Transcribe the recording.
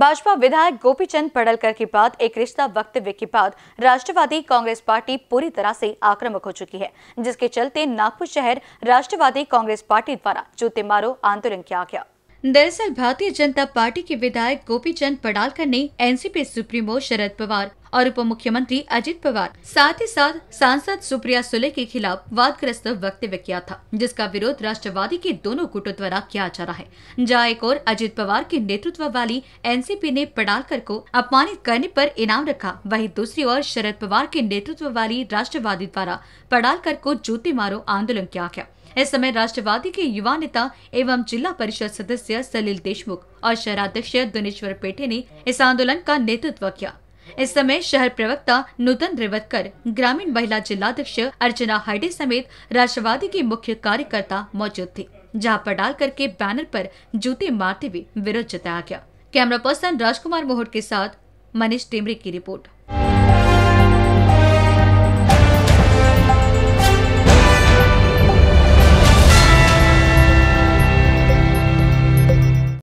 भाजपा विधायक गोपीचंद पडळकर के बाद एक रिश्ता वक्तव्य के बाद राष्ट्रवादी कांग्रेस पार्टी पूरी तरह से आक्रामक हो चुकी है, जिसके चलते नागपुर शहर राष्ट्रवादी कांग्रेस पार्टी द्वारा जूते मारो आंदोलन किया गया। दरअसल भारतीय जनता पार्टी के विधायक गोपीचंद पडळकर ने एनसीपी सुप्रीमो शरद पवार और उप मुख्यमंत्री अजित पवार साथ ही साथ सांसद सुप्रिया सुले के खिलाफ वादग्रस्त वक्तव्य किया था, जिसका विरोध राष्ट्रवादी के दोनों गुटों द्वारा किया जा रहा है। जहां एक और अजित पवार के नेतृत्व वाली एनसीपी ने पडळकर को अपमानित करने पर इनाम रखा, वहीं दूसरी ओर शरद पवार के नेतृत्व वाली राष्ट्रवादी द्वारा पडळकर को जूते मारो आंदोलन किया गया। इस समय राष्ट्रवादी के युवा नेता एवं जिला परिषद सदस्य सलील देशमुख और शहराध्यक्ष दुनेश्वर पेठे ने इस आंदोलन का नेतृत्व किया। इस समय शहर प्रवक्ता नूतन रेवतकर, ग्रामीण महिला जिलाध्यक्ष अर्चना हरडे समेत राष्ट्रवादी के मुख्य कार्यकर्ता मौजूद थे, जहां पडळकर के बैनर पर जूते मारते हुए विरोध जताया गया। कैमरा पर्सन राजकुमार मोहट के साथ मनीष टेमरे की रिपोर्ट।